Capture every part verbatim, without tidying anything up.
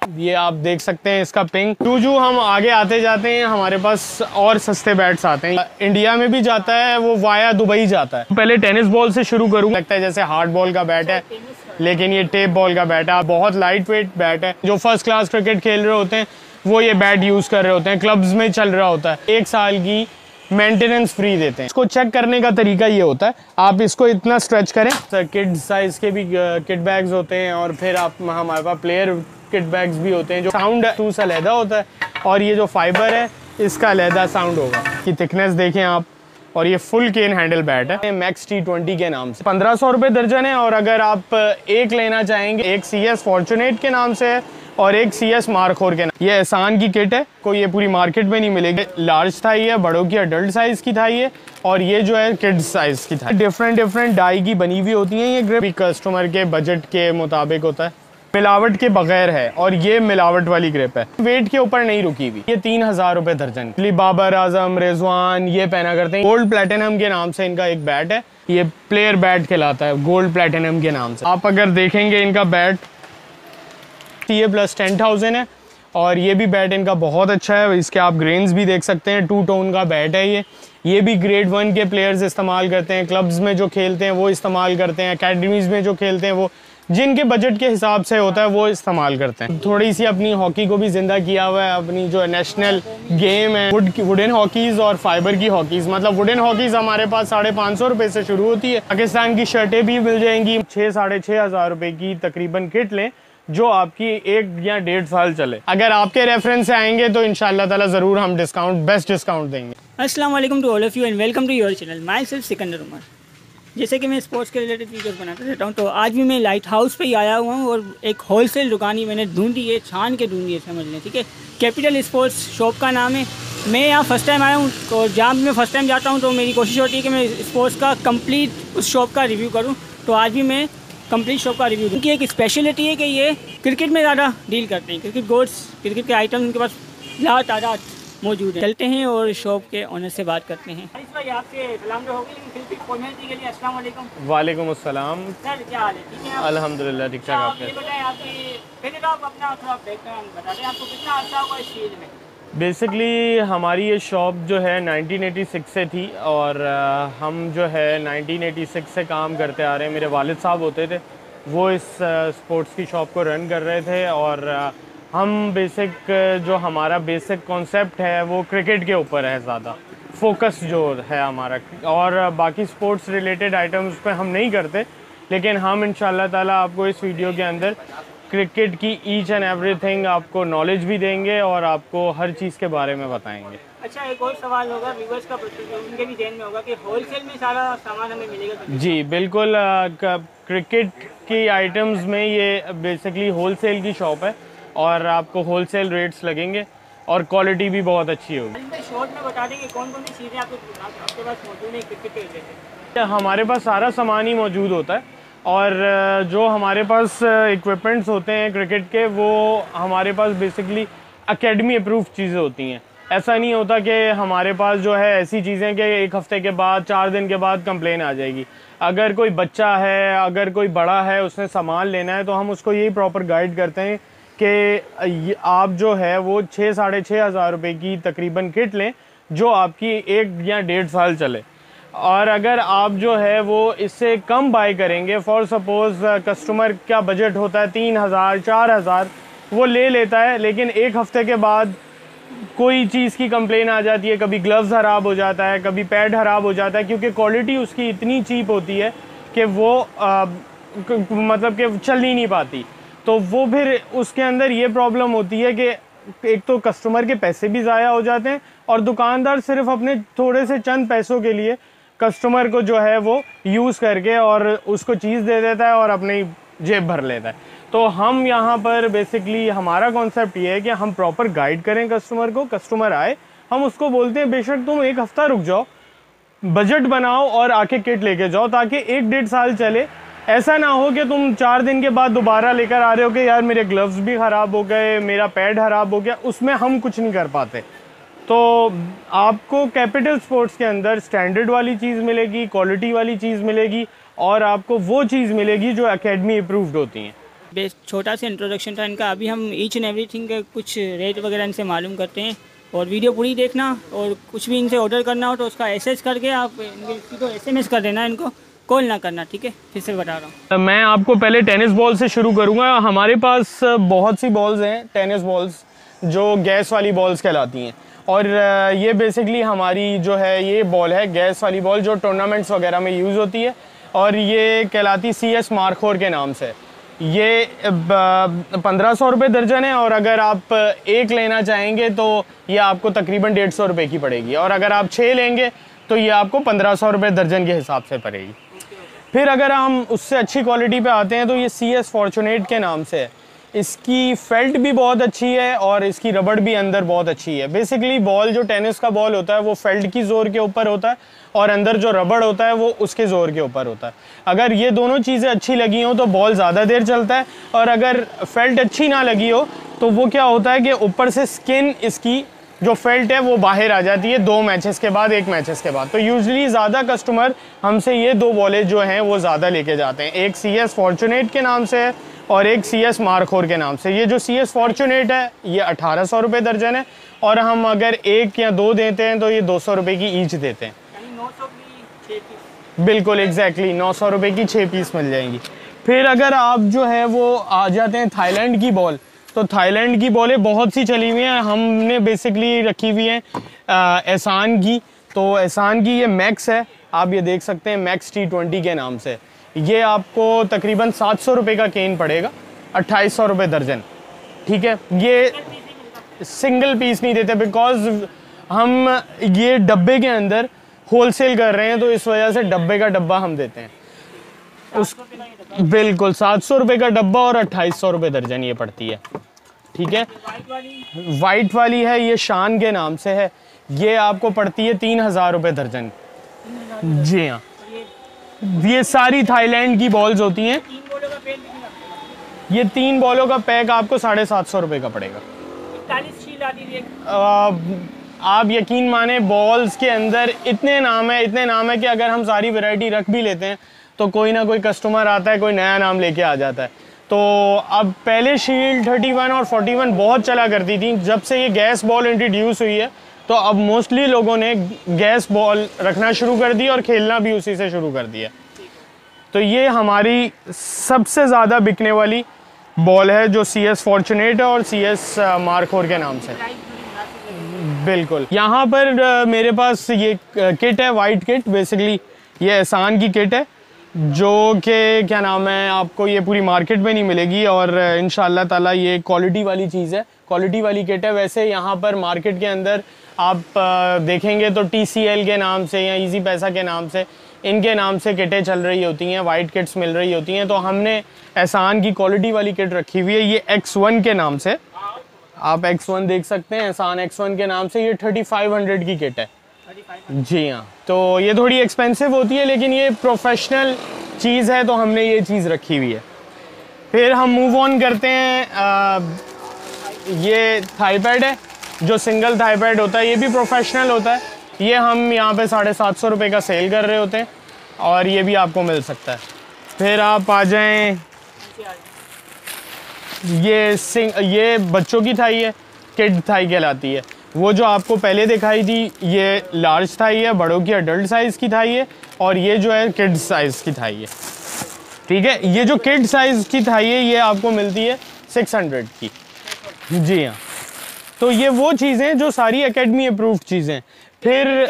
ये आप देख सकते हैं इसका पिंक। जू जू हम आगे आते जाते हैं हमारे पास और सस्ते बैट्स आते हैं। इंडिया में भी जाता है वो, वाया दुबई जाता है। पहले टेनिस बॉल से शुरू करूँ। लगता है जैसे हार्ड बॉल का बैट है, लेकिन ये टेप बॉल का बैट है। बहुत लाइट वेट बैट है। जो फर्स्ट क्लास क्रिकेट खेल रहे होते हैं वो ये बैट यूज कर रहे होते हैं। क्लब्स में चल रहा होता है। एक साल की मेंटेनेंस फ्री देते हैं। इसको चेक करने का तरीका ये होता है, आप इसको इतना स्ट्रेच करें। तो किड साइज के भी किट बैग्स होते हैं और फिर आप हमारे पास प्लेयर किट बैग्स भी होते हैं। जो साउंड टूस अलहदा होता है और ये जो फाइबर है इसका अलहदा साउंड होगा। कि थिकनेस देखें आप। और ये फुल केन हैंडल बैट है, मैक्स टी ट्वेंटी के नाम से। पंद्रह सौ रुपये दर्जन है। और अगर आप एक लेना चाहेंगे, एक सी एस फॉर्चुनेट के नाम से है और एक सी एस मार्कोर के नाम। ये एहसान की किट है, कोई ये पूरी मार्केट में नहीं मिलेगी। लार्ज थाई है, बड़ों की अडल्ट साइज की थाई है और ये जो है किड्स साइज की थाई। डिफरेंट डिफरेंट डाई की बनी हुई होती है। ये ग्रिप कस्टमर के बजट के मुताबिक होता है, मिलावट के बगैर है। और ये मिलावट वाली ग्रिप है, वेट के ऊपर नहीं रुकी हुई। ये तीन हजार रुपए दर्जन। बाबर आजम, रिजवान ये पहना करते हैं। गोल्ड प्लेटिनम के नाम से इनका एक बैट है। ये प्लेयर बैट कहलाता है, गोल्ड प्लेटिनम के नाम से। आप अगर देखेंगे इनका बैट ये प्लस टेन थाउजेंड है। और ये भी बैट इनका बहुत अच्छा है। इसके आप ग्रेन्स भी देख सकते हैं। टू टोन का बैट है ये। ये भी ग्रेड वन के प्लेयर्स इस्तेमाल करते हैं। क्लब्स में जो खेलते हैं वो इस्तेमाल करते हैं। अकेडमीज में जो खेलते हैं वो, जिनके बजट के हिसाब से होता है वो इस्तेमाल करते हैं। थोड़ी सी अपनी हॉकी को भी जिंदा किया हुआ है। अपनी जो नेशनल गेम है वुड वुडन हॉकीज और फाइबर की हॉकीज। मतलब वुडन हॉकीज हमारे पास साढ़े पाँच सौ रुपये से शुरू होती है। पाकिस्तान की शर्टें भी मिल जाएंगी। छः साढ़े छः हज़ार रुपये की तकरीबन किट लें जो आपकी एक या डेढ़ साल चले। अगर आपके रेफरेंस से आएंगे तो इंशाल्लाह ताला ज़रूर हम डिस्काउंट, बेस्ट डिस्काउंट देंगे। अस्सलाम वालेकुम to all of you and welcome to your channel. Myself Sikandar Umar. जैसे कि मैं स्पोर्ट्स के रिलेटेड वीडियोस बनाता रहता हूँ, तो आज भी मैं लाइट हाउस पे ही आया हुआ हूँ और एक होलसेल दुकान ही मैंने ढूंढी है, छान के ढूंढी है, समझ लें। ठीक है, कैपिटल स्पोर्ट्स शॉप का नाम है। मैं यहाँ फर्स्ट टाइम आया हूँ और जहाँ भी मैं फर्स्ट टाइम जाता हूँ तो मेरी कोशिश होती है कि मैं स्पोर्ट्स का कंप्लीट उस शॉप का रिव्यू करूँ। तो आज भी मैं कंप्लीट शॉप का रिव्यू। उनकी एक स्पेशलिटी है कि ये क्रिकेट में ज़्यादा डील करते हैं। क्रिकेट गोड्स, क्रिकेट के आइटम उनके पास लातादाद मौजूद है। चलते हैं और शॉप के ऑनर से बात करते हैं। भाई आपसे सलाम तो होगी, लेकिन फिर फॉर्मेलिटी के लिए अस्सलाम वालेकुम। वालेकुम अस्सलाम। सर क्या हाल है? ठीक है अल्हम्दुलिल्लाह ठीक ठाक। आप ये बताएं, आपकी पहले तो आप अपना थोड़ा बैकग्राउंड बता दें, आपको कितना अर्सा हुआ इस फील्ड में? बेसिकली हमारी ये शॉप जो है नाइनटीन एटी सिक्स से थी और हम जो है नाइनटीन एटी सिक्स से काम करते आ रहे हैं। मेरे वालिद साहब होते थे, वो इस स्पोर्ट्स की शॉप को रन कर रहे थे। और हम बेसिक जो हमारा बेसिक कॉन्सेप्ट है वो क्रिकेट के ऊपर है ज़्यादा फोकस जो है हमारा। और बाकी स्पोर्ट्स रिलेटेड आइटम्स पे हम नहीं करते, लेकिन हम इंशाल्लाह ताला आपको इस वीडियो के अंदर क्रिकेट की ईच एंड एवरीथिंग आपको नॉलेज भी देंगे और आपको हर चीज़ के बारे में बताएंगे। अच्छा, एक और सवाल होगा व्यूअर्स का, उनके भी ध्यान में होगा कि होलसेल में सारा सामान हमें मिलेगा? जी बिल्कुल। क्रिकेट की आइटम्स में ये बेसिकली होलसेल की शॉप है और आपको होलसेल रेट्स लगेंगे और क्वालिटी भी बहुत अच्छी होगी। शॉर्ट में बता देंगे कौन कौन सी चीज़ें आपके पास मौजूद है क्रिकेट के रिलेटेड? हमारे पास सारा सामान ही मौजूद होता है और जो हमारे पास इक्विपमेंट्स होते हैं क्रिकेट के, वो हमारे पास बेसिकली एकेडमी अप्रूव चीज़ें होती हैं। ऐसा नहीं होता कि हमारे पास जो है ऐसी चीज़ें कि एक हफ़्ते के बाद, चार दिन के बाद कंप्लेन आ जाएगी। अगर कोई बच्चा है, अगर कोई बड़ा है, उसने सामान लेना है तो हम उसको यही प्रॉपर गाइड करते हैं कि आप जो है वो छः साढ़े छः हज़ार रुपये की तकरीबन किट लें जो आपकी एक या डेढ़ साल चले। और अगर आप जो है वो इससे कम बाय करेंगे, फॉर सपोज़ कस्टमर का बजट होता है तीन हज़ार चार हज़ार, वो ले लेता है, लेकिन एक हफ़्ते के बाद कोई चीज़ की कंप्लेन आ जाती है। कभी ग्लव्स ख़राब हो जाता है, कभी पैड ख़राब हो जाता है, क्योंकि क्वालिटी उसकी इतनी चीप होती है कि वो आ, मतलब कि चल ही नहीं पाती। तो वो फिर उसके अंदर ये प्रॉब्लम होती है कि एक तो कस्टमर के पैसे भी ज़ाया हो जाते हैं और दुकानदार सिर्फ अपने थोड़े से चंद पैसों के लिए कस्टमर को जो है वो यूज़ करके और उसको चीज़ दे देता है और अपनी जेब भर लेता है। तो हम यहाँ पर बेसिकली हमारा कॉन्सेप्ट ये है कि हम प्रॉपर गाइड करें कस्टमर को। कस्टमर आए, हम उसको बोलते हैं बेशक तुम एक हफ़्ता रुक जाओ, बजट बनाओ और आके किट लेके जाओ, ताकि एक डेढ़ साल चले। ऐसा ना हो कि तुम चार दिन के बाद दोबारा लेकर आ रहे हो कि यार मेरे ग्लव्स भी ख़राब हो गए, मेरा पैड ख़राब हो गया। उसमें हम कुछ नहीं कर पाते। तो आपको कैपिटल स्पोर्ट्स के अंदर स्टैंडर्ड वाली चीज़ मिलेगी, क्वालिटी वाली चीज़ मिलेगी और आपको वो चीज़ मिलेगी जो एकेडमी अप्रूव्ड होती हैं। बेस छोटा सा इंट्रोडक्शन था इनका। अभी हम ईच एंड एवरीथिंग के कुछ रेट वगैरह इनसे मालूम करते हैं और वीडियो पूरी देखना। और कुछ भी इनसे ऑर्डर करना हो तो उसका एसएस करके आप इनके तो एसएमएस कर देना, इनको कॉल ना करना, ठीक है। फिर से बता रहा हूँ। मैं आपको पहले टेनिस बॉल से शुरू करूँगा। हमारे पास बहुत सी बॉल्स हैं टेनिस बॉल्स जो गैस वाली बॉल्स कहलाती हैं, और ये बेसिकली हमारी जो है ये बॉल है गैस वाली बॉल जो टूर्नामेंट्स वगैरह में यूज़ होती है, और ये कहलाती सी एस मार्कोर के नाम से। ये पंद्रह सौ रुपये दर्जन है, और अगर आप एक लेना चाहेंगे तो ये आपको तकरीबन डेढ़ सौ रुपये की पड़ेगी, और अगर आप छः लेंगे तो ये आपको पंद्रह सौ रुपये दर्जन के हिसाब से पड़ेगी। फिर अगर हम उससे अच्छी क्वालिटी पे आते हैं तो ये सी एस फॉर्चुनेट के नाम से है। इसकी फेल्ट भी बहुत अच्छी है और इसकी रबड़ भी अंदर बहुत अच्छी है। बेसिकली बॉल जो टेनिस का बॉल होता है वो फेल्ट की ज़ोर के ऊपर होता है, और अंदर जो रबड़ होता है वो उसके ज़ोर के ऊपर होता है। अगर ये दोनों चीज़ें अच्छी लगी हो तो बॉल ज़्यादा देर चलता है, और अगर फेल्ट अच्छी ना लगी हो तो वो क्या होता है कि ऊपर से स्किन इसकी जो फेल्ट है वो बाहर आ जाती है दो मैचेस के बाद, एक मैचेस के बाद। तो यूजुअली ज़्यादा कस्टमर हमसे ये दो बॉलें जो हैं वो ज़्यादा लेके जाते हैं। एक सी एस फॉर्चुनेट के नाम से है और एक सी एस मार्कोर के नाम से। ये जो सी एस फॉर्चुनेट है ये अठारह सौ रुपये दर्जन है, और हम अगर एक या दो देते हैं तो ये दो सौ रुपये की ईच देते हैं। बिल्कुल एग्जैक्टली नौ सौ रुपये की छः पीस मिल जाएंगी। फिर अगर आप जो है वो आ जाते हैं थाईलैंड की बॉल, तो थाईलैंड की बॉलें बहुत सी चली हुई हैं। हमने बेसिकली रखी हुई हैं एहसान की। तो एहसान की ये मैक्स है, आप ये देख सकते हैं मैक्स टी ट्वेंटी के नाम से। ये आपको तकरीबन सात सौ रुपये का केन पड़ेगा, अट्ठाईस सौ रुपये दर्जन, ठीक है। ये सिंगल पीस नहीं देते बिकॉज हम ये डब्बे के अंदर होलसेल कर रहे हैं, तो इस वजह से डब्बे का डब्बा हम देते हैं। उस बिल्कुल सात सौ रुपये का डब्बा और अट्ठाईस सौ रुपये दर्जन ये पड़ती है, ठीक है। वाइट वाली है ये शान के नाम से है, ये आपको पड़ती है तीन हज़ार रुपये दर्जन। जी हाँ, ये सारी थाईलैंड की बॉल्स होती हैं। ये तीन बॉलों का पैक आपको साढ़े सात सौ रुपये का पड़ेगा। आप यकीन माने बॉल्स के अंदर इतने नाम है इतने नाम है कि अगर हम सारी वैरायटी रख भी लेते हैं तो कोई ना कोई कस्टमर आता है, कोई नया नाम लेके आ जाता है। तो अब पहले शील्ड थर्टी वन और फोर्टी वन बहुत चला करती थी। जब से ये गैस बॉल इंट्रोड्यूस हुई है तो अब मोस्टली लोगों ने गैस बॉल रखना शुरू कर दी और खेलना भी उसी से शुरू कर दिया। तो ये हमारी सबसे ज़्यादा बिकने वाली बॉल है जो सी एस फॉर्चुनेट है और सी एस मार्कोर के नाम से। बिल्कुल, यहाँ पर मेरे पास ये किट है, वाइट किट। बेसिकली ये एहसान की किट है जो कि क्या नाम है, आपको ये पूरी मार्केट में नहीं मिलेगी, और इंशाल्लाह ताला ये क्वालिटी वाली चीज़ है, क्वालिटी वाली किट है। वैसे यहाँ पर मार्केट के अंदर आप देखेंगे तो टी सी एल के नाम से या इजी पैसा के नाम से, इनके नाम से किटें चल रही होती हैं, वाइट किट्स मिल रही होती हैं। तो हमने एहसान की क्वालिटी वाली किट रखी हुई है, ये एक्स वन के नाम से। आप एक्स वन देख सकते हैं, एहसान एक्स वन के नाम से। ये थर्टी फाइव हंड्रेड की किट है। जी हाँ, तो ये थोड़ी एक्सपेंसिव होती है लेकिन ये प्रोफेशनल चीज़ है तो हमने ये चीज़ रखी हुई है। फिर हम मूव ऑन करते हैं। आ, ये थाई पैड है जो सिंगल थाई पैड होता है, ये भी प्रोफेशनल होता है। ये हम यहाँ पे साढ़े सात सौ रुपये का सेल कर रहे होते हैं और ये भी आपको मिल सकता है। फिर आप आ जाएं, ये सिंग ये बच्चों की थाई है, किड थाई कहलाती है। वो जो आपको पहले दिखाई थी ये लार्ज थाई है, बड़ों की अडल्ट साइज़ की थाई है, और ये जो है किड साइज़ की थाई है, ठीक है। ये जो किड साइज़ की थाई है ये आपको मिलती है सिक्स हंड्रेड की। जी हाँ, तो ये वो चीज़ें जो सारी एकेडमी अप्रूव्ड चीज़ें। फिर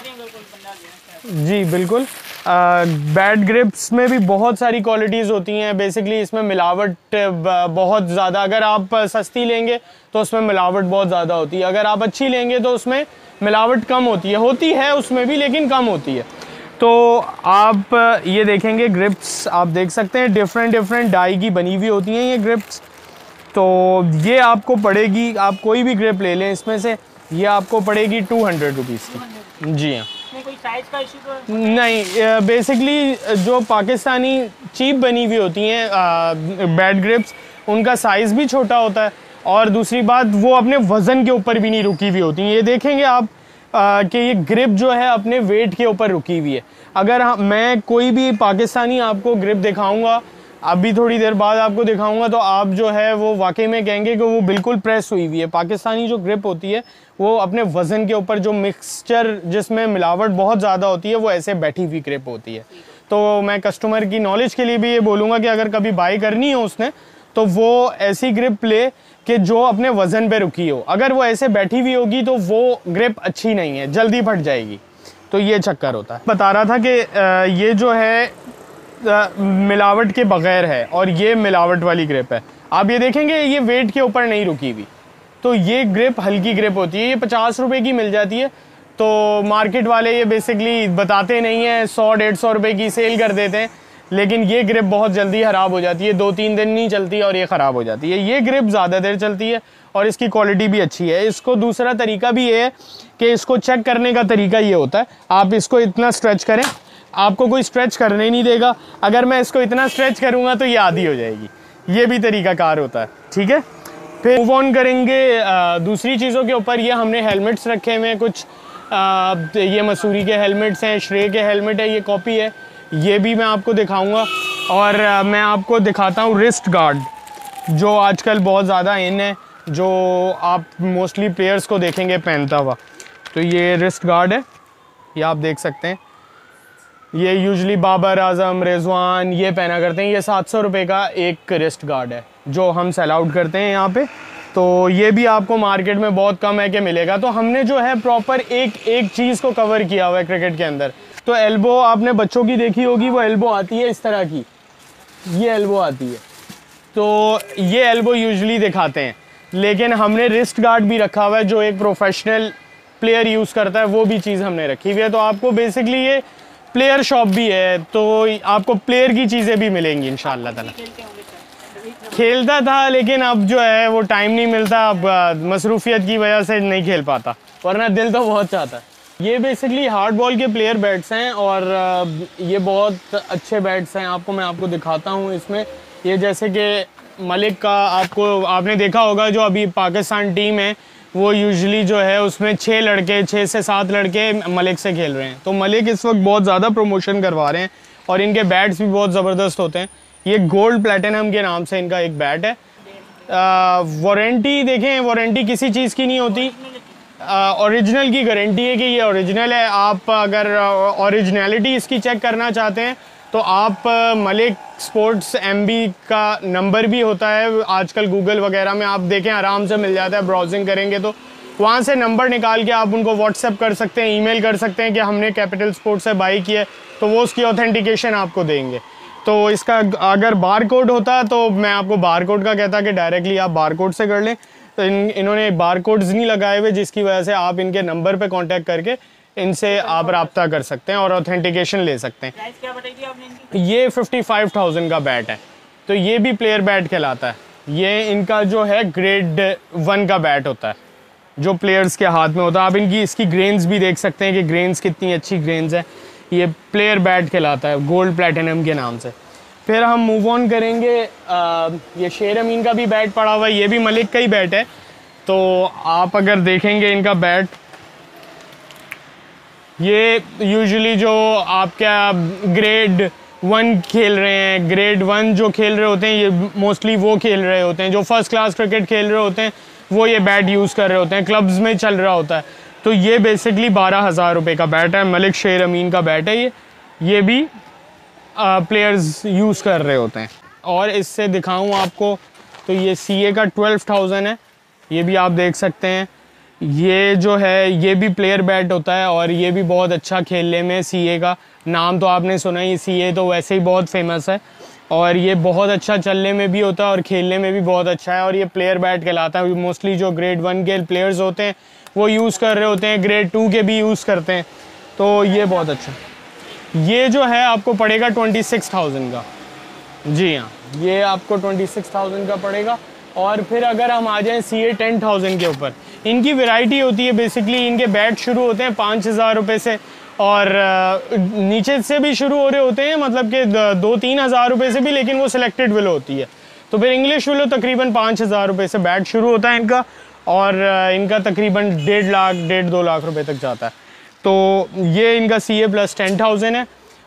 जी बिल्कुल, बैड ग्रिप्स में भी बहुत सारी क्वालिटीज़ होती हैं। बेसिकली इसमें मिलावट बहुत ज़्यादा, अगर आप सस्ती लेंगे तो उसमें मिलावट बहुत ज़्यादा होती है, अगर आप अच्छी लेंगे तो उसमें मिलावट कम होती है होती है उसमें भी, लेकिन कम होती है। तो आप ये देखेंगे ग्रिप्स, आप देख सकते हैं डिफरेंट डिफरेंट डाई की बनी हुई होती हैं ये ग्रिप्स। तो ये आपको पड़ेगी, आप कोई भी ग्रिप ले लें इसमें से, ये आपको पड़ेगी टू हंड्रेड रुपीज़ की। जी हाँ, कोई साइज का इशू तो नहीं। बेसिकली जो पाकिस्तानी चीप बनी हुई होती हैं बैड ग्रिप्स, उनका साइज़ भी छोटा होता है, और दूसरी बात वो अपने वज़न के ऊपर भी नहीं रुकी हुई होती हैं। ये देखेंगे आप कि ये ग्रिप जो है अपने वेट के ऊपर रुकी हुई है। अगर मैं कोई भी पाकिस्तानी आपको ग्रिप दिखाऊंगा अभी थोड़ी देर बाद आपको दिखाऊंगा तो आप जो है वो वाकई में कहेंगे कि वो बिल्कुल प्रेस हुई हुई है। पाकिस्तानी जो ग्रिप होती है वो अपने वज़न के ऊपर जो मिक्सचर जिसमें मिलावट बहुत ज़्यादा होती है वो ऐसे बैठी हुई ग्रिप होती है। तो मैं कस्टमर की नॉलेज के लिए भी ये बोलूँगा कि अगर कभी बाई करनी हो उसने तो वो ऐसी ग्रिप ले कि जो अपने वज़न पे रुकी हो। अगर वो ऐसे बैठी हुई होगी तो वो ग्रिप अच्छी नहीं है, जल्दी फट जाएगी। तो ये चक्कर होता है। बता रहा था कि ये जो है मिलावट के बगैर है और ये मिलावट वाली ग्रिप है। आप ये देखेंगे ये वेट के ऊपर नहीं रुकी हुई। तो ये ग्रिप हल्की ग्रिप होती है, ये पचास रुपए की मिल जाती है। तो मार्केट वाले ये बेसिकली बताते नहीं हैं, सौ डेढ़ सौ रुपए की सेल कर देते हैं, लेकिन ये ग्रिप बहुत जल्दी ख़राब हो जाती है, दो तीन दिन नहीं चलती और ये ख़राब हो जाती है। ये ग्रिप ज़्यादा देर चलती है और इसकी क्वालिटी भी अच्छी है। इसको दूसरा तरीका भी ये है कि इसको चेक करने का तरीका ये होता है, आप इसको इतना स्ट्रेच करें, आपको कोई स्ट्रेच करने ही नहीं देगा। अगर मैं इसको इतना स्ट्रेच करूँगा तो ये आधी हो जाएगी। ये भी तरीका कार होता है, ठीक है। फिर मूव ऑन करेंगे आ, दूसरी चीज़ों के ऊपर। ये हमने हेलमेट्स रखे हुए हैं कुछ, आ, ये मसूरी के हेलमेट्स हैं, श्रे के हेलमेट है, ये कॉपी है, ये भी मैं आपको दिखाऊंगा। और आ, मैं आपको दिखाता हूँ रिस्ट गार्ड, जो आजकल बहुत ज़्यादा इन है, जो आप मोस्टली प्लेयर्स को देखेंगे पहनता हुआ। तो ये रिस्ट गार्ड है, ये आप देख सकते हैं। ये यूजुअली बाबर आजम, रिजवान ये पहना करते हैं। ये सात सौ रुपये का एक रिस्ट गार्ड है जो हम सेल आउट करते हैं यहाँ पे। तो ये भी आपको मार्केट में बहुत कम है कि मिलेगा। तो हमने जो है प्रॉपर एक एक चीज़ को कवर किया हुआ है क्रिकेट के अंदर। तो एल्बो आपने बच्चों की देखी होगी, वो एल्बो आती है इस तरह की, ये एल्बो आती है। तो ये एल्बो यूजुअली दिखाते हैं, लेकिन हमने रिस्ट गार्ड भी रखा हुआ है जो एक प्रोफेशनल प्लेयर यूज़ करता है, वो भी चीज़ हमने रखी हुई है। तो आपको बेसिकली ये प्लेयर शॉप भी है, तो आपको प्लेयर की चीज़ें भी मिलेंगी इंशाअल्लाह ताला। खेलता था लेकिन अब जो है वो टाइम नहीं मिलता, अब मसरूफियत की वजह से नहीं खेल पाता, वरना दिल तो बहुत चाहता है। ये बेसिकली हार्ड बॉल के प्लेयर बैट्स हैं और ये बहुत अच्छे बैट्स हैं। आपको मैं आपको दिखाता हूँ इसमें। ये जैसे कि मलिक का आपको आपने देखा होगा, जो अभी पाकिस्तान टीम है वो यूजुअली जो है उसमें छः लड़के छः से सात लड़के मलिक से खेल रहे हैं। तो मलिक इस वक्त बहुत ज़्यादा प्रमोशन करवा रहे हैं और इनके बैट्स भी बहुत ज़बरदस्त होते हैं। ये गोल्ड प्लेटिनम के नाम से इनका एक बैट है। वारंटी देखें, वारंटी किसी चीज़ की नहीं होती, ओरिजिनल की गारंटी है कि ये ओरिजिनल है। आप अगर ओरिजिनलिटी इसकी चेक करना चाहते हैं तो आप मलिक स्पोर्ट्स एमबी का नंबर भी होता है, आजकल गूगल वगैरह में आप देखें आराम से मिल जाता है, ब्राउजिंग करेंगे तो वहाँ से नंबर निकाल के आप उनको व्हाट्सएप कर सकते हैं, ईमेल कर सकते हैं कि हमने कैपिटल स्पोर्ट्स से बाई किया है, तो वो उसकी ऑथेंटिकेशन आपको देंगे। तो इसका अगर बार कोड होता तो मैं आपको बार कोड का कहता कि डायरेक्टली आप बार कोड से कर लें। तो इन इन्होंने बार कोड्स नहीं लगाए हुए, जिसकी वजह से आप इनके नंबर पे कांटेक्ट करके इनसे आप रब्ता कर सकते हैं और ऑथेंटिकेशन ले सकते हैं। प्राइस क्या बताई थी आपने? ये फिफ्टी फाइव थाउजेंड का बैट है, तो ये भी प्लेयर बैट कहलाता है। ये इनका जो है ग्रेड वन का बैट होता है जो प्लेयर्स के हाथ में होता है। आप इनकी इसकी ग्रेन्स भी देख सकते हैं कि ग्रेन्स कितनी अच्छी ग्रेन्स है। ये प्लेयर बैट कहलाता है गोल्ड प्लेटिनम के नाम से। फिर हम मूव ऑन करेंगे, आ, ये शेर अमीन का भी बैट पड़ा हुआ है, ये भी मलिक का ही बैट है। तो आप अगर देखेंगे इनका बैट, ये यूजुअली जो आपका ग्रेड वन खेल रहे हैं, ग्रेड वन जो खेल रहे होते हैं, ये मोस्टली वो खेल रहे होते हैं जो फर्स्ट क्लास क्रिकेट खेल रहे होते हैं, वो ये बैट यूज़ कर रहे होते हैं, क्लब्स में चल रहा होता है। तो ये बेसिकली बारह हज़ार रुपये का बैट है, मलिक शेर अमीन का बैट है ये ये भी प्लेयर्स यूज़ कर रहे होते हैं। और इससे दिखाऊं आपको तो ये सी ए का ट्वेल्व थाउजेंड है, ये भी आप देख सकते हैं। ये जो है ये भी प्लेयर बैट होता है और ये भी बहुत अच्छा खेलने में, सी ए का नाम तो आपने सुना ही, सी ए तो वैसे ही बहुत फेमस है और ये बहुत अच्छा चलने में भी होता है और खेलने में भी बहुत अच्छा है। और ये प्लेयर बैट कहलाता है। मोस्टली जो ग्रेड वन के प्लेयर्स होते हैं वो यूज़ कर रहे होते हैं, ग्रेड टू के भी यूज़ करते हैं। तो ये बहुत अच्छा, ये जो है आपको पड़ेगा ट्वेंटी सिक्स थाउजेंड का। जी हाँ, ये आपको ट्वेंटी सिक्स थाउजेंड का पड़ेगा। और फिर अगर हम आ जाएँ सी ए टेन थाउजेंड के ऊपर, इनकी वैरायटी होती है। बेसिकली इनके बैट शुरू होते हैं पाँच हज़ार रुपये से और नीचे से भी शुरू हो रहे होते हैं, मतलब कि दो तीन हज़ार रुपये से भी, लेकिन वो सिलेक्टेड विलो होती है। तो फिर इंग्लिश विलो तकरीबन पाँच हज़ार रुपये से बैट शुरू होता है इनका और इनका तकरीबन डेढ़ लाख डेढ़ दो लाख रुपए तक जाता है। तो ये इनका C A plus ten thousand है।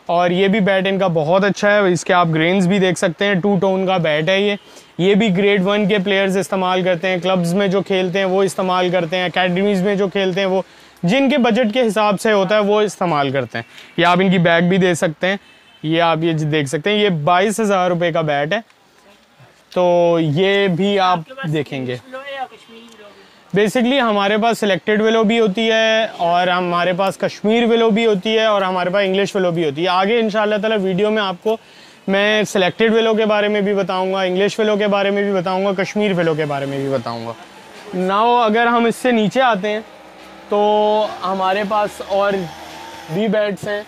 और ये भी बैट इनका बहुत अच्छा है, इसके आप ग्रेन्स भी देख सकते हैं, टू टोन का बैट है ये ये भी ग्रेड वन के प्लेयर्स इस्तेमाल करते हैं, क्लब्स में जो खेलते हैं वो इस्तेमाल करते हैं, अकेडमीज़ में जो खेलते हैं वो जिनके बजट के हिसाब से होता है वो इस्तेमाल करते हैं। ये आप इनकी बैग भी दे सकते हैं, ये आप ये देख सकते हैं, ये बाईस हज़ार रुपये का बैट है। तो ये भी आप देखेंगे। बेसिकली हमारे पास सिलेक्टेड विलो भी होती है और हमारे पास कश्मीर विलो भी होती है और हमारे पास इंग्लिश विलो भी होती है। आगे इंशाल्लाह ताला वीडियो में आपको मैं सिलेक्टेड विलो के बारे में भी बताऊंगा, इंग्लिश विलो के बारे में भी बताऊंगा, कश्मीर विलो के बारे में भी बताऊंगा। नाउ अगर हम इससे नीचे आते हैं तो हमारे पास और भी बैट्स हैं।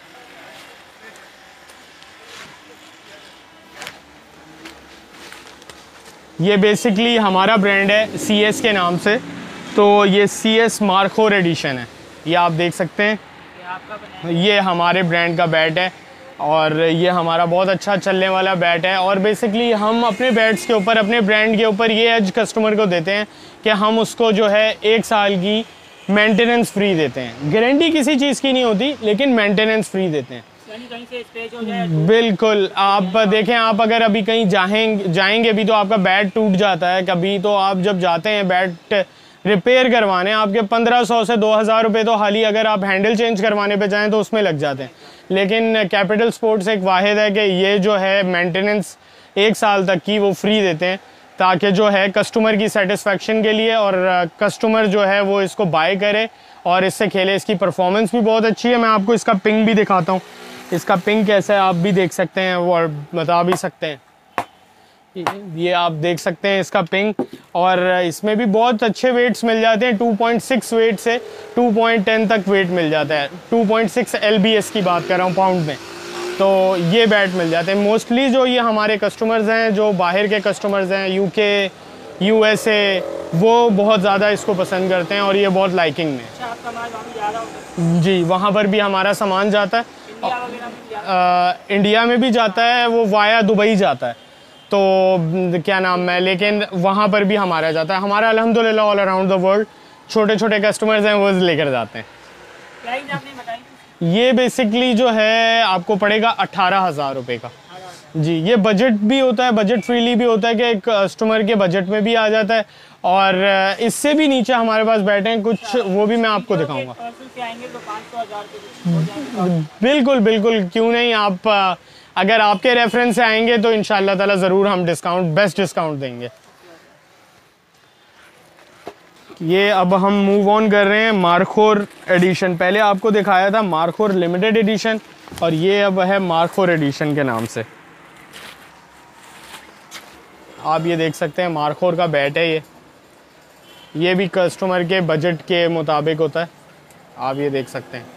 ये बेसिकली हमारा ब्रांड है सी एस के नाम से, तो ये सी एस मार्कोर एडिशन है, ये आप देख सकते हैं, ये आपका बना है। ये हमारे ब्रांड का बैट है और ये हमारा बहुत अच्छा चलने वाला बैट है। और बेसिकली हम अपने बैट्स के ऊपर, अपने ब्रांड के ऊपर ये एज कस्टमर को देते हैं कि हम उसको जो है एक साल की मेंटेनेंस फ्री देते हैं। गारंटी किसी चीज़ की नहीं होती लेकिन मेंटेनेंस फ्री देते हैं। कहीं से स्क्रैच हो जाए तो? बिल्कुल, आप देखें, आप अगर अभी कहीं जाएंगे जाएंगे भी तो आपका बैट टूट जाता है कभी, तो आप जब जाते हैं बैट रिपेयर करवाने, आपके पंद्रह सौ से दो हज़ार रुपये तो हाल ही अगर आप हैंडल चेंज करवाने पे जाएं तो उसमें लग जाते हैं। लेकिन कैपिटल स्पोर्ट्स एक वाहिद है कि ये जो है मेंटेनेंस एक साल तक की वो फ्री देते हैं, ताकि जो है कस्टमर की सेटिस्फेक्शन के लिए और कस्टमर जो है वो इसको बाय करे और इससे खेले। इसकी परफॉर्मेंस भी बहुत अच्छी है। मैं आपको इसका पिंग भी दिखाता हूँ, इसका पिंग कैसा है आप भी देख सकते हैं और बता भी सकते हैं। ये आप देख सकते हैं इसका पिंग, और इसमें भी बहुत अच्छे वेट्स मिल जाते हैं। टू पॉइंट सिक्स वेट से टू पॉइंट टेन तक वेट मिल जाता है। Two point six L B S की बात कर रहा हूँ पाउंड में, तो ये बैट मिल जाते हैं। मोस्टली जो ये हमारे कस्टमर्स हैं, जो बाहर के कस्टमर्स हैं, यूके, यूएसए, वो बहुत ज़्यादा इसको पसंद करते हैं और ये बहुत लाइकिंग में। अच्छा, आपका माल वहाँ भी जा रहा होगा? जी, वहाँ पर भी हमारा सामान जाता है। इंडिया वगैरह में भी जाता आ, इंडिया में भी जाता है, वो वाया दुबई जाता है, तो क्या नाम है, लेकिन वहाँ पर भी हमारा जाता है। हमारा अल्हम्दुलिल्लाह ऑल अराउंड द वर्ल्ड छोटे छोटे कस्टमर्स हैं वो लेकर जाते हैं। प्राइस आपने बताई? ये बेसिकली जो है आपको पड़ेगा अट्ठारह हज़ार रुपये का। जी, ये बजट भी होता है, बजट फ्रीली भी होता है कि कस्टमर के बजट में भी आ जाता है। और इससे भी नीचे हमारे पास बैठे हैं कुछ, वो भी मैं आपको दिखाऊंगा। बिल्कुल बिल्कुल, क्यों नहीं, आप अगर आपके रेफरेंस से आएंगे तो इंशाल्लाह ताला ज़रूर हम डिस्काउंट, बेस्ट डिस्काउंट देंगे। ये अब हम मूव ऑन कर रहे हैं मार्कोर एडिशन। पहले आपको दिखाया था मार्कोर लिमिटेड एडिशन और ये अब है मार्कोर एडिशन के नाम से। आप ये देख सकते हैं मार्कोर का बैट है, ये ये भी कस्टमर के बजट के मुताबिक होता है। आप ये देख सकते हैं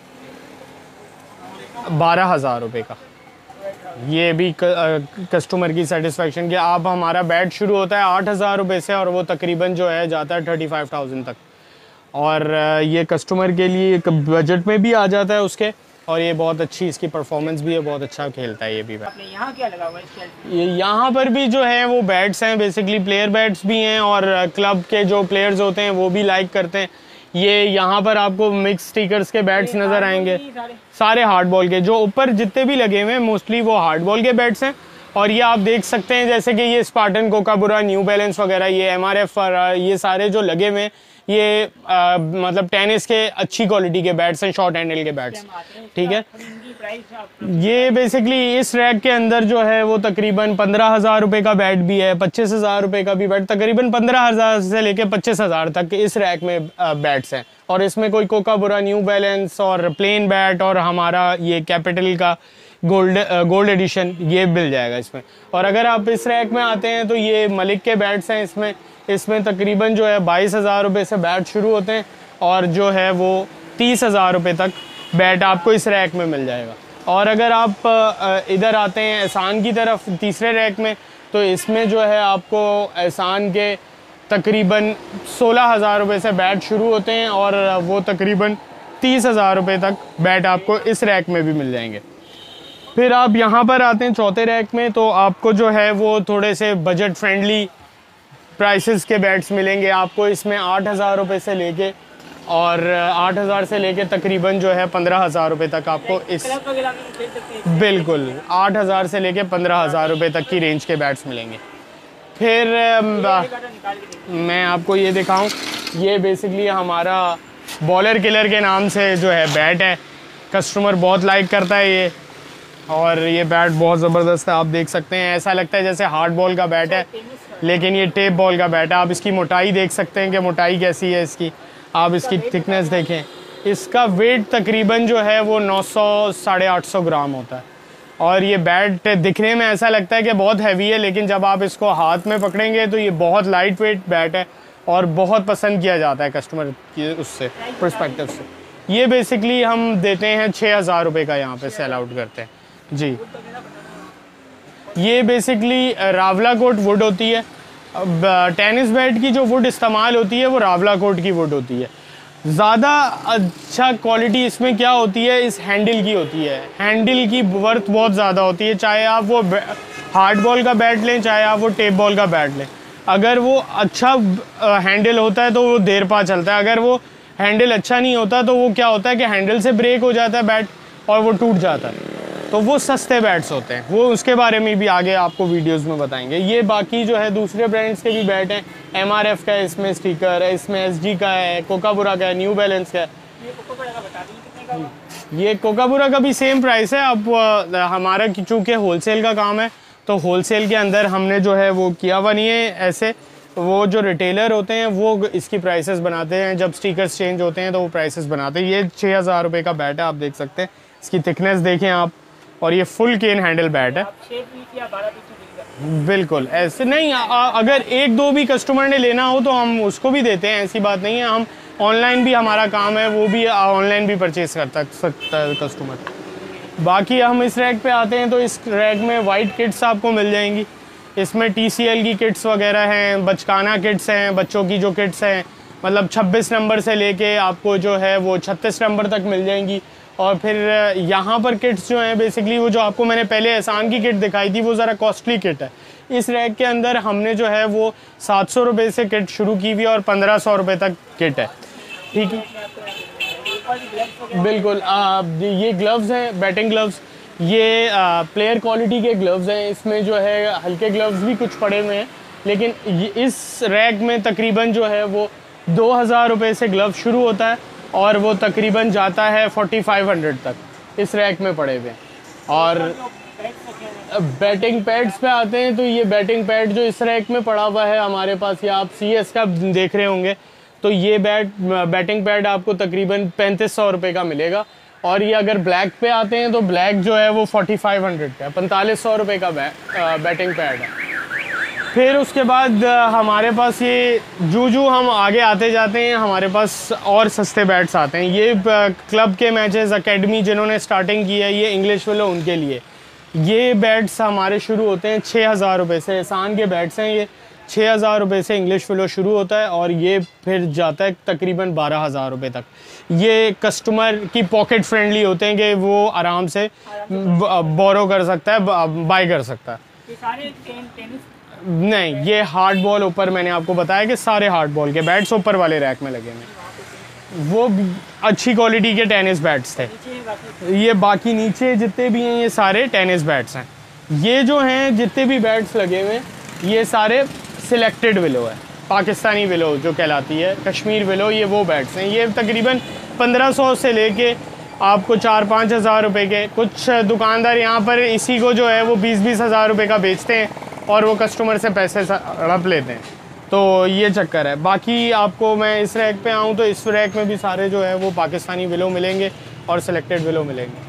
बारह हज़ार रुपये का। ये भी कस्टमर की सेटिस्फेक्शन के। आप हमारा बैट शुरू होता है आठ हज़ार रुपये से और वो तकरीबन जो है जाता है थर्टी फाइव थाउजेंड तक, और ये कस्टमर के लिए बजट में भी आ जाता है उसके। और ये बहुत अच्छी इसकी परफॉर्मेंस भी है, बहुत अच्छा खेलता है ये भी बैट। यहाँ क्या लगा हुआ है? ये यहाँ पर भी जो है वो बैट्स हैं, बेसिकली प्लेयर बैट्स भी हैं और क्लब के जो प्लेयर्स होते हैं वो भी लाइक करते हैं। ये यहाँ पर आपको मिक्स स्टिकर्स के बैट्स नज़र आएंगे, सारे हार्ड बॉल के, जो ऊपर जितने भी लगे हुए हैं मोस्टली वो हार्ड बॉल के बैट्स हैं। और ये आप देख सकते हैं जैसे कि ये स्पार्टन, कोकाबुरा, न्यू बैलेंस वगैरह, ये एम आर एफ, ये सारे जो लगे हुए हैं ये आ, मतलब टेनिस के अच्छी क्वालिटी के बैट्स हैं, शॉर्ट हैंडल के बैट्स, ठीक है। ये बेसिकली इस रैक के अंदर जो है वो तकरीबन पंद्रह हज़ार रुपये का बैट भी है, पच्चीस हज़ार रुपये का भी बैट, तकरीबन पंद्रह हज़ार से लेके पच्चीस हज़ार तक इस रैक में बैट्स हैं। और इसमें कोई कोकाबुरा, न्यू बैलेंस और प्लेन बैट और हमारा ये कैपिटल का गोल्ड गोल्ड एडिशन ये मिल जाएगा इसमें। और अगर आप इस रैक में आते हैं तो ये मलिक के बैट्स हैं। इसमें इसमें तकरीबन जो है बाईस हज़ार रुपये से बैट शुरू होते हैं और जो है वो तीस हज़ार रुपये तक बैट आपको इस रैक में मिल जाएगा। और अगर आप इधर आते हैं एहसान की तरफ, तीसरे रैक में, तो इसमें जो है आपको एहसान के तकरीबन सोलह हज़ार रुपये से बैट शुरू होते हैं और वो तकरीबन तीस हज़ार रुपये तक बैट आपको इस रैक में भी मिल जाएंगे। फिर आप यहाँ पर आते हैं चौथे रैक में, तो आपको जो है वो थोड़े से बजट फ्रेंडली प्राइसेस के बैट्स मिलेंगे आपको। इसमें आठ हज़ार रुपये से लेके और आठ हज़ार से लेके तकरीबन जो है पंद्रह हज़ार रुपये तक आपको इस क्लब वगैरह में खेल सकते हैं। बिल्कुल आठ हज़ार से लेके पंद्रह हज़ार रुपये तक की रेंज के बैट्स मिलेंगे। फिर अम, मैं आपको ये दिखाऊं, ये बेसिकली हमारा बॉलर किलर के नाम से जो है बैट है, कस्टमर बहुत लाइक करता है ये, और ये बैट बहुत ज़बरदस्त है। आप देख सकते हैं ऐसा लगता है जैसे हार्ड बॉल का बैट है, लेकिन ये टेप बॉल का बैट है। आप इसकी मोटाई देख सकते हैं कि मोटाई कैसी है इसकी, आप इसकी थिकनेस देखें। इसका वेट तकरीबन जो है वो नौ सौ साढ़े आठ सौ ग्राम होता है, और ये बैट दिखने में ऐसा लगता है कि बहुत हैवी है, लेकिन जब आप इसको हाथ में पकड़ेंगे तो ये बहुत लाइट वेट बैट है और बहुत पसंद किया जाता है कस्टमर की उससे पर्सपेक्टिव से। ये बेसिकली हम देते हैं छः हज़ार रुपये का, यहाँ पे सेल आउट करते हैं जी। ये बेसिकली रावला कोट वुड होती है। अब टेनिस बैट की जो वुड इस्तेमाल होती है वो रावला कोट की वुड होती है। ज़्यादा अच्छा क्वालिटी इसमें क्या होती है, इस हैंडल की होती है। हैंडल की वर्थ बहुत ज़्यादा होती है, चाहे आप वो हार्ड बॉल का बैट लें, चाहे आप वो टेप बॉल का बैट लें। अगर वो अच्छा हैंडल होता है तो वो देर पा चलता है, अगर वो हैंडल अच्छा नहीं होता तो वो क्या होता है कि हैंडल से ब्रेक हो जाता है बैट और वो टूट जाता है। तो वो सस्ते बैट्स होते हैं, वो उसके बारे में भी आगे आपको वीडियोस में बताएंगे। ये बाकी जो है दूसरे ब्रांड्स के भी बैट हैं, एम आर एफ का है, इसमें स्टिकर है, इसमें एस जी का है, कोकाबुरा का है, न्यू बैलेंस का है। ये कोकाबुरा का भी सेम प्राइस है। अब हमारा चूँकि होलसेल का काम है तो होलसेल के अंदर हमने जो है वो किया हुआ नहीं है ऐसे। वो जो रिटेलर होते हैं वो इसकी प्राइसेस बनाते हैं, जब स्टिकर्स चेंज होते हैं तो वो प्राइसेस बनाते हैं। ये छः हज़ार रुपये का बैट है, आप देख सकते हैं। इसकी थिकनेस देखें आप, और ये फुल केन हैंडल बैट है। बिल्कुल ऐसे नहीं, आ, अगर एक दो भी कस्टमर ने लेना हो तो हम उसको भी देते हैं, ऐसी बात नहीं है। हम ऑनलाइन भी हमारा काम है, वो भी ऑनलाइन भी परचेज कर सकता है कस्टमर। बाकी हम इस रैक पे आते हैं तो इस रैक में वाइट किट्स आपको मिल जाएंगी। इसमें टी सी एल की किट्स वगैरह हैं, बचकाना किट्स हैं, बच्चों की जो किट्स हैं, मतलब छब्बीस नंबर से लेके आपको जो है वो छत्तीस नंबर तक मिल जाएंगी। और फिर यहाँ पर किट्स जो हैं बेसिकली वो जो आपको मैंने पहले एहसान की किट दिखाई थी वो ज़रा कॉस्टली किट है। इस रैक के अंदर हमने जो है वो सात सौ रुपये से किट शुरू की हुई और पंद्रह सौ रुपये तक किट है, ठीक है। बिल्कुल आ, ये ग्लव्स हैं, बैटिंग ग्लव्स, ये आ, प्लेयर क्वालिटी के ग्लव्स हैं। इसमें जो है हल्के ग्लव्स भी कुछ पड़े हुए हैं, लेकिन इस रैक में तकरीबन जो है वो दो हज़ार रुपये से ग्लव शुरू होता है और वो तकरीबन जाता है फोर्टी फाइव हंड्रेड तक इस रैक में पड़े हुए। और बैटिंग पैड्स पे आते हैं तो ये बैटिंग पैड जो इस रैक में पड़ा हुआ है हमारे पास, या आप सी एस का देख रहे होंगे, तो ये बैट बैटिंग पैड आपको तकरीबन पैंतीस सौ रुपये का मिलेगा। और ये अगर ब्लैक पे आते हैं तो ब्लैक जो है वो फोर्टी फाइव हंड्रेड का, पैंतालीस सौ रुपये का बै, बैटिंग पैड है। फिर उसके बाद हमारे पास ये जू जू हम आगे आते जाते हैं हमारे पास और सस्ते बैट्स आते हैं। ये क्लब के मैचेस, एकेडमी जिन्होंने स्टार्टिंग की है, ये इंग्लिश वालों उनके लिए ये बैट्स हमारे शुरू होते हैं छः हज़ार रुपये से। एहसान के बैट्स हैं ये, छः हज़ार रुपये से इंग्लिश वालों शुरू होता है और ये फिर जाता है तकरीबन बारह हज़ार रुपये तक। ये कस्टमर की पॉकेट फ्रेंडली होते हैं कि वो आराम से बोरो कर सकता है, बाय कर सकता है। ये सारे टेनिस नहीं, ये हार्ड बॉल ऊपर मैंने आपको बताया कि सारे हार्ड बॉल के बैट्स ऊपर वाले रैक में लगे हैं, वो अच्छी क्वालिटी के टेनिस बैट्स थे। ये बाकी नीचे जितने भी हैं ये सारे टेनिस बैट्स हैं। ये जो हैं जितने भी बैट्स लगे हुए हैं ये सारे सिलेक्टेड विलो है, पाकिस्तानी विलो जो कहलाती है, कश्मीर विलो, ये वो बैट्स हैं। ये तकरीबन पंद्रह सौ से लेके आपको चार पाँच हज़ार रुपये के, कुछ दुकानदार यहाँ पर इसी को जो है वो बीस बीस हज़ार रुपये का बेचते हैं और वो कस्टमर से पैसे हड़प लेते हैं, तो ये चक्कर है। बाकी आपको मैं इस रैक पे आऊँ तो इस रैक में भी सारे जो है वो पाकिस्तानी विलो मिलेंगे और सिलेक्टेड विलो मिलेंगे।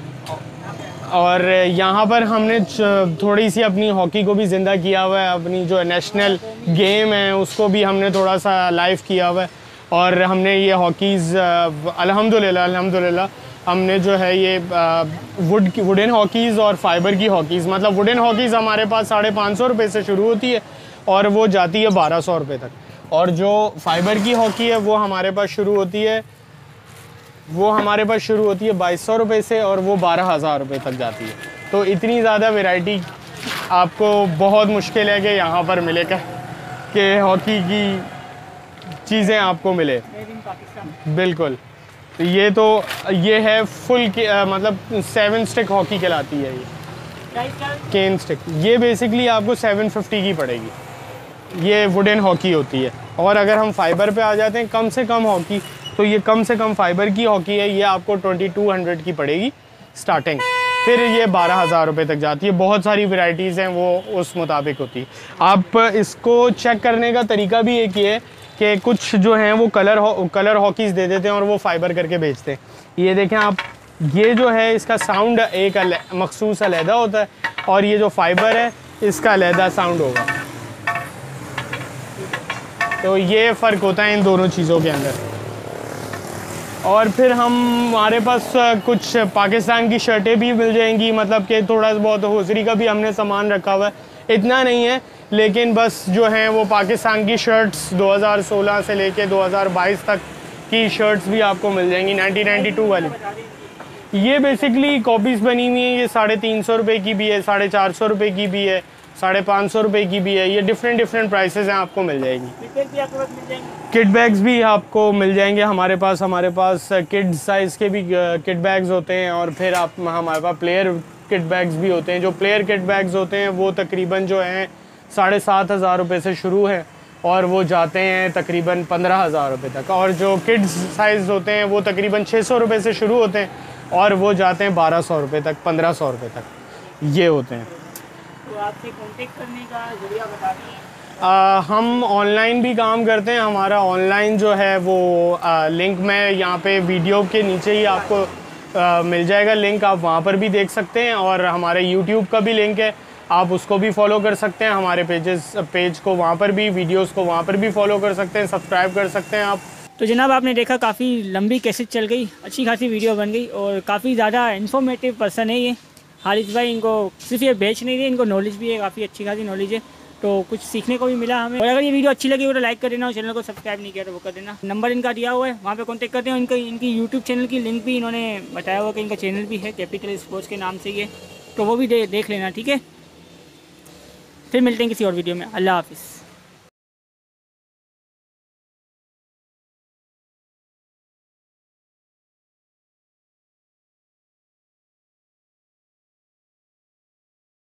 और यहाँ पर हमने थोड़ी सी अपनी हॉकी को भी ज़िंदा किया हुआ है, अपनी जो नेशनल गेम है उसको भी हमने थोड़ा सा लाइव किया हुआ है। और हमने ये हॉकीज़ अल्हम्दुलिल्लाह अल्हम्दुलिल्लाह हमने जो है ये वुड की वुडन हॉकीज़ और फाइबर की हॉकीज़, मतलब वुडन हॉकीज़ हमारे पास साढ़े पाँच सौ रुपये से शुरू होती है और वो जाती है बारह सौ रुपये तक, और जो फाइबर की हॉकी है वो हमारे पास शुरू होती है वो हमारे पास शुरू होती है बाईस सौ रुपये से और वो बारह हज़ार रुपये तक जाती है। तो इतनी ज़्यादा वैरायटी आपको बहुत मुश्किल है कि यहाँ पर मिलेगा कि हॉकी की चीज़ें आपको मिले। Made in Pakistan. बिल्कुल। तो ये तो ये है फुल के, आ, मतलब सेवन स्टिक हॉकी कहलाती है ये प्राइस क्या है? Cane stick. ये बेसिकली आपको सेवन फिफ्टी की पड़ेगी। ये वुडन हॉकी होती है। और अगर हम फाइबर पे आ जाते हैं कम से कम हॉकी, तो ये कम से कम फाइबर की हॉकी है, ये आपको ट्वेंटी टू हंड्रेड की पड़ेगी स्टार्टिंग। फिर ये बारह हज़ार रुपये तक जाती है। बहुत सारी वैरायटीज़ हैं, वो उस मुताबिक होती है। आप इसको चेक करने का तरीका भी एक ये है कि कुछ जो हैं वो कलर हो, कलर हॉकीज़ दे देते हैं और वो फाइबर करके बेचते हैं। ये देखें आप, ये जो है इसका साउंड एक मखसूस अलहदा होता है और ये जो फाइबर है इसका अलहदा साउंड होगा। तो ये फ़र्क होता है इन दोनों चीज़ों के अंदर। और फिर हम हमारे पास कुछ पाकिस्तान की शर्टें भी मिल जाएंगी, मतलब कि थोड़ा बहुत होजरी का भी हमने सामान रखा हुआ है, इतना नहीं है, लेकिन बस जो हैं वो पाकिस्तान की शर्ट्स दो हज़ार सोलह से लेके दो हज़ार बाईस तक की शर्ट्स भी आपको मिल जाएंगी नाइनटीन नाइंटी टू वाली। ये बेसिकली कॉपीज़ बनी हुई हैं। ये साढ़े तीन सौ रुपये की भी है, साढ़े चार सौ रुपये की भी है, साढ़े पाँच सौ रुपये की भी है। ये डिफरेंट डिफरेंट प्राइसेस हैं, आपको मिल जाएगी। किट बैग्स भी आपको मिल जाएंगे हमारे पास। हमारे पास किड साइज़ के भी किट बैग्स होते हैं और फिर आप हमारे पास प्लेयर किट बैग्स भी होते हैं। जो प्लेयर किट बैग्स होते हैं वो तकरीबन जो हैं साढ़े सात हज़ार रुपये से शुरू हैं और वो जाते हैं तकरीबन पंद्रह हज़ार रुपये तक। और जो किड्स साइज़ होते हैं वो तकरीबन छः सौ रुपये से शुरू होते हैं और वो जाते हैं बारह सौ रुपये तक, पंद्रह सौ रुपये तक ये होते हैं। तो आपसे कांटेक्ट करने का जरिया बता दें। आ, हम ऑनलाइन भी काम करते हैं। हमारा ऑनलाइन जो है वो आ, लिंक मैं यहाँ पे वीडियो के नीचे ही आपको आ, मिल जाएगा लिंक, आप वहाँ पर भी देख सकते हैं। और हमारे यूट्यूब का भी लिंक है, आप उसको भी फॉलो कर सकते हैं। हमारे पेजेस पेज को वहाँ पर भी, वीडियोस को वहाँ पर भी फॉलो कर सकते हैं, सब्सक्राइब कर सकते हैं आप। तो जनाब आपने देखा काफ़ी लंबी कैसेट चल गई, अच्छी खासी वीडियो बन गई और काफ़ी ज़्यादा इन्फॉर्मेटिव पर्सन है ये हारिस भाई। इनको सिर्फ ये बेच नहीं रहे, इनको नॉलेज भी है, काफ़ी अच्छी खासी नॉलेज है, तो कुछ सीखने को भी मिला हमें। और अगर ये वीडियो अच्छी लगी हो तो लाइक कर देना और चैनल को सब्सक्राइब नहीं किया तो वो कर देना। नंबर इनका दिया हुआ है, वहाँ पे कांटेक्ट करते हैं। इनका इनकी यूट्यूब चैनल की लिंक भी इन्होंने बताया हुआ कि इनका चैनल भी है, कैपिटल स्पोर्ट्स के नाम से ये, तो वो भी दे, देख लेना, ठीक है। फिर मिलते हैं किसी और वीडियो में। अल्लाह हाफिज़।